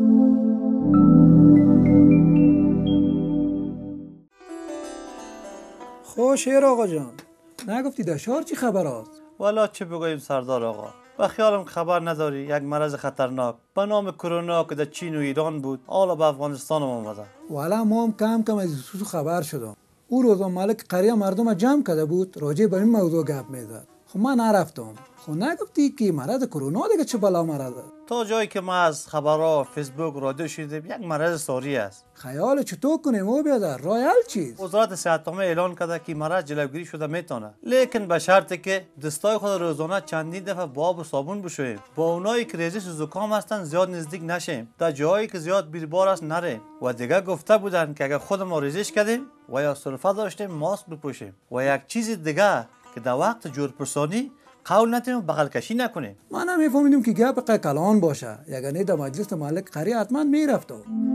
شیر آقا جان، نگفتی دشار چی خبر است؟ والا چه بگویم سردار آقا، و خیالم خبر نداری یک مرض خطرناک به نام کرونا که در چین و ایران بود حالا به افغانستان اومده. والا ما هم کم کم از این خبر شدم. او روزا ملک قریه مردم جمع کرده بود راجع به این موضوع گپ میزد. خب من نرفتم. خب نگفتی که مرض کرونا دیگه چه بلا مرض است؟ تا جایی که ما از خبرها فیسبوک رادیو شنیدیم یک مرض ساری است. خیال چطور کنیم او بیادر؟ راه حل چیست؟ وزارت صحت عامه اعلان کرده که مرض جلوگیری شده میتونه، لیکن به شرطی که دستای خود روزانه چندین دفعه با آب و صابون بشوییم، با اونایی که ریزش و زکام هستن زیاد نزدیک نشیم، در جایی که زیاد بیربار است نریم و دیگه گفته بودن که اگر خودمون ریزش کردیم و یا سرفه داشتیم ماسک بپوشیم و یک چیز دیگه که در وقت جورپرسانی قول نتیم بغل کشی نکنیم. من هم میفهمیدم که گپ کلان باشه، یعنی در مجلس ملک قریه حتما میرفتم.